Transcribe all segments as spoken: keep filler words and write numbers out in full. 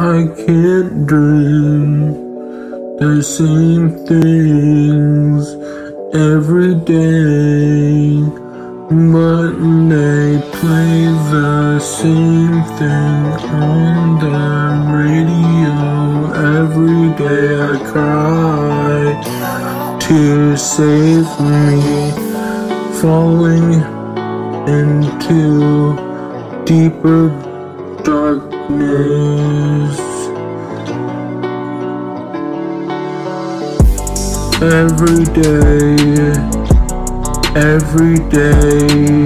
I can't dream the same things every day, but they play the same thing on the radio. Every day I cry to save me, falling into deeper darkness. Every day, every day,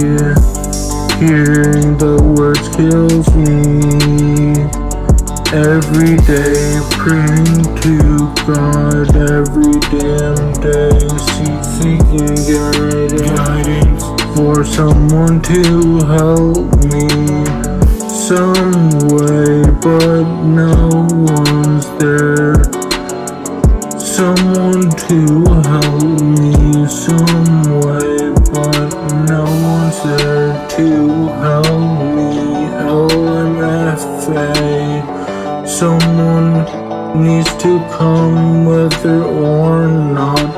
hearing the words kills me. Every day, praying to God. Every damn day, seeking guidance for someone to help me some way, but no one's there. Someone to help me some way, but no one's there to help me. L M F A, someone needs to come, whether or not.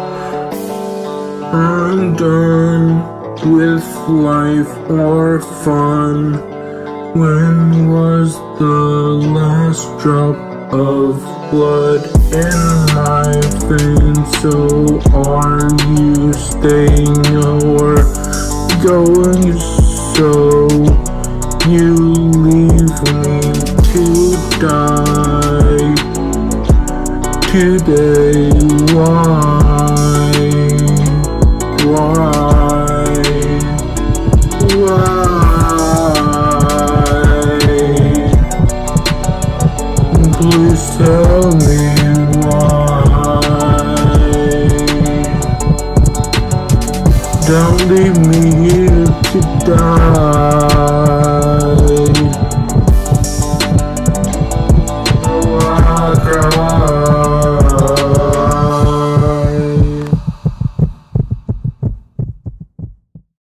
I'm done with life or fun. When was the last drop of blood in my veins? So are you staying or going? So you leave me to die today. Why? Why? Why? Please tell me why. Don't leave me here to die.